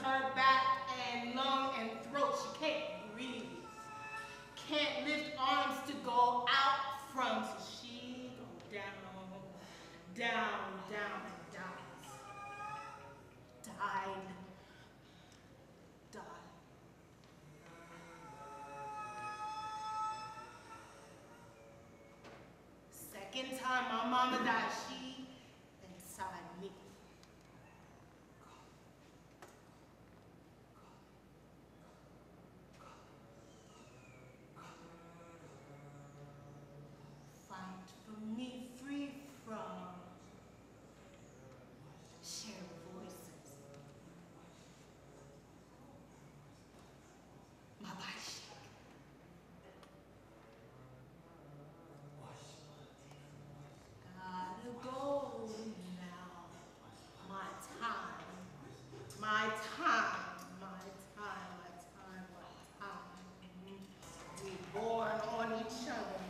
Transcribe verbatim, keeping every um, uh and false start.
her back and lung and throat. She can't breathe. Can't lift arms to go out from. So she go down, down, down, and dies. Died. Died. Second time my mama died, she inside me. Fight for me, free from shared voices. My body shake. Gotta go now. My time. My time. My time. My time. My time. We born on each other.